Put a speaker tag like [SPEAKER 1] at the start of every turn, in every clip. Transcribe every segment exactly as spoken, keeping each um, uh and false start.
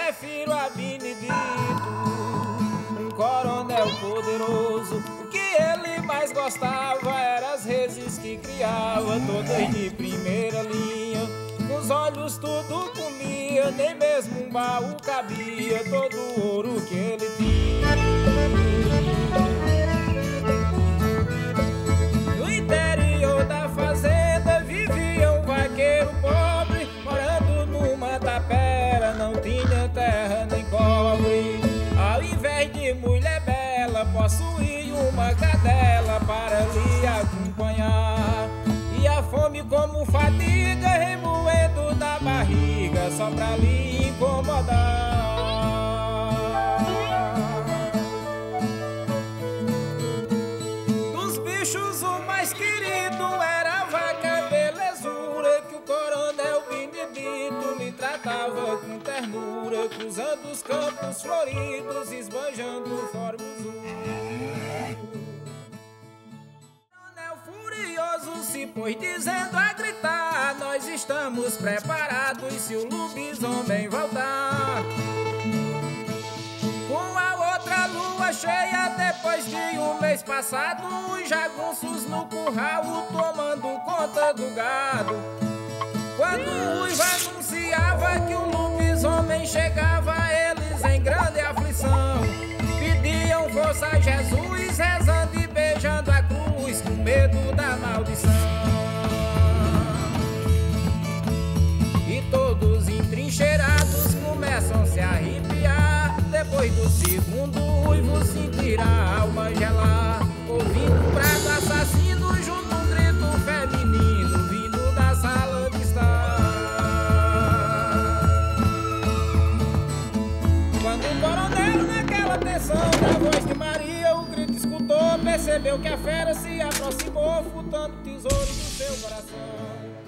[SPEAKER 1] prefiro a Benedito, um coronel poderoso. O que ele mais gostava era as reses que criava, todas de primeira linha. Nos olhos tudo comia, nem mesmo um baú cabia, todo o ouro que ele tinha. No interior da fazenda vivia um vaqueiro pobre, morando numa tapera, não tinha terra nem cobre. Ao invés de mulher bela, possuía uma cadela para lhe acompanhar. E a fome como fadiga, remoendo da barriga, só pra lhe incomodar. Dos bichos o mais querido era a vaca belezura, que o coronel Benedito me tratava com ternura, cruzando os campos floridos, esbanjando formosura. Furioso se pôs dizendo a gritar: nós estamos preparados se o lobisomem voltar. Com a outra lua cheia, depois de um mês passado, os jagunços no curral tomando conta do gado. Quando o Uiva anunciava que o lobisomem chegava, eles em grande aflição pediam força a Jesus, rezando e beijando a cruz, com medo da maldição. E todos entrincheirados começam a se arrepiar. Depois do segundo uivo sentir a alma gelar, ouvindo um brado assassino junto um grito feminino vindo da sala de estar. Quando o coronel, naquela tensão da voz de Maria, o grito escutou, percebeu que a fera se aproximou, furtando o tesouro do seu coração.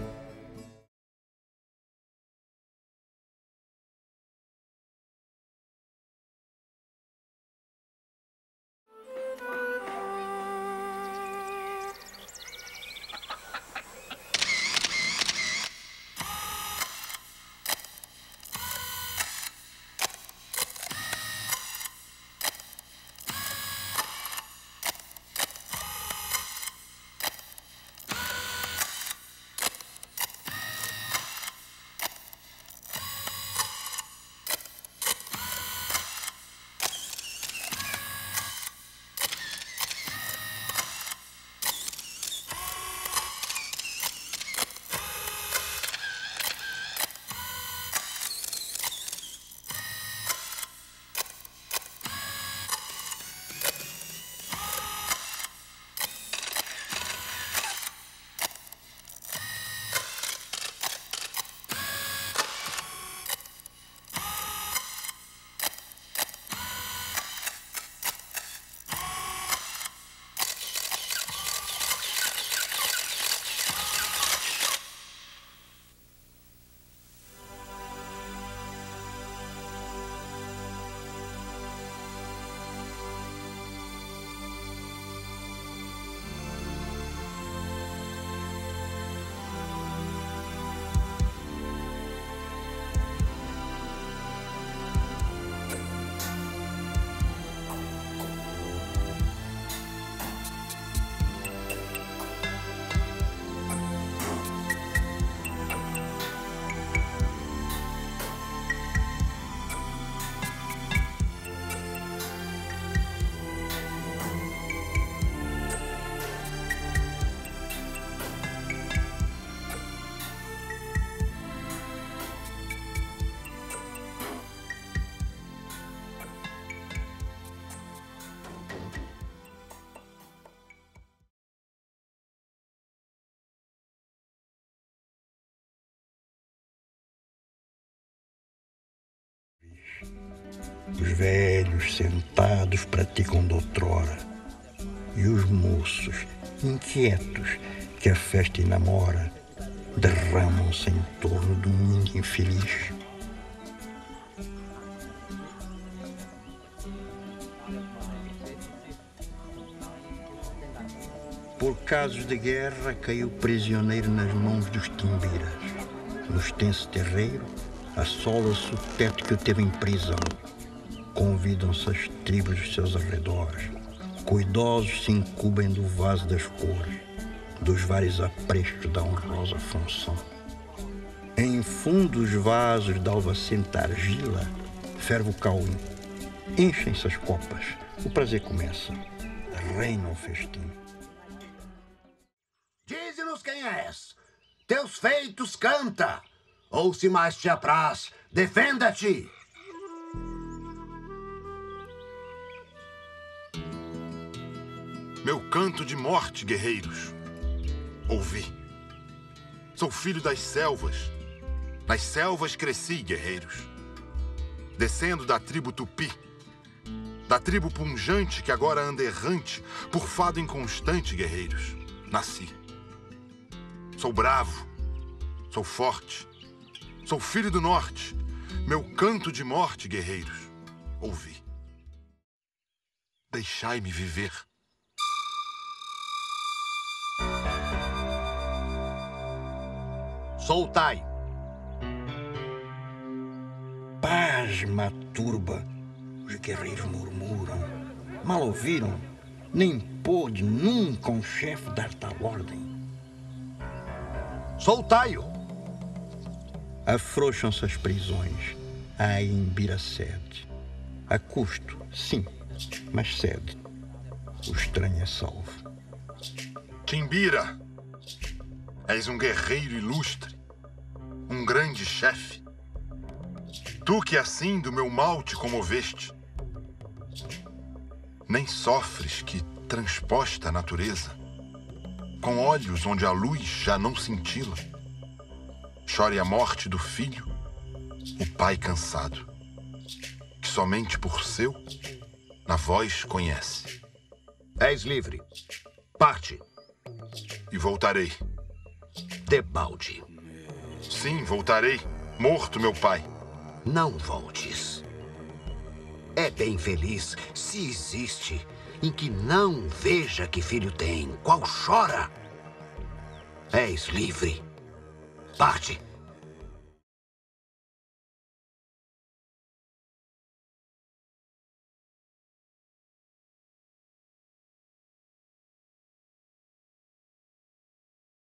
[SPEAKER 2] Os velhos sentados praticam doutrora, e os moços, inquietos, que a festa enamora, derramam-se em torno do mundo infeliz. Por casos de guerra, caiu prisioneiro nas mãos dos timbiras. No extenso terreiro, assola-se o teto que o teve em prisão. Convidam-se as tribos dos seus arredores. Cuidosos se incumbem do vaso das cores, dos vários aprestos da honrosa função. Em fundos vasos de alvacenta argila, ferve o cauim. Enchem-se as copas. O prazer começa. Reina o festim.
[SPEAKER 3] Dize-nos quem és. Teus feitos canta. Ou se mais te apraz, defenda-te.
[SPEAKER 4] Meu canto de morte, guerreiros. Ouvi. Sou filho das selvas. Nas selvas cresci, guerreiros. Descendo da tribo Tupi. Da tribo punjante que agora anda errante por fado inconstante, guerreiros. Nasci. Sou bravo. Sou forte. Sou filho do norte. Meu canto de morte, guerreiros. Ouvi. Deixai-me viver.
[SPEAKER 3] Soltai.
[SPEAKER 2] Pasma a turba. Os guerreiros murmuram. Mal ouviram. Nem pôde nunca um chefe dar tal ordem.
[SPEAKER 3] Soltai-o.
[SPEAKER 2] Afrouxam-se as prisões. A Imbira cede. A custo, sim, mas cede. O estranho é salvo.
[SPEAKER 4] Timbira, és um guerreiro ilustre, um grande chefe. Tu que assim do meu mal te comoveste, nem sofres que transposta a natureza, com olhos onde a luz já não cintila, chore a morte do filho, o pai cansado, que somente por seu, na voz conhece.
[SPEAKER 3] És livre. Parte.
[SPEAKER 4] E voltarei.
[SPEAKER 3] Debalde.
[SPEAKER 4] Sim, voltarei. Morto, meu pai.
[SPEAKER 3] Não voltes. É bem feliz se existe em que não veja que filho tem, qual chora. És livre. Parte.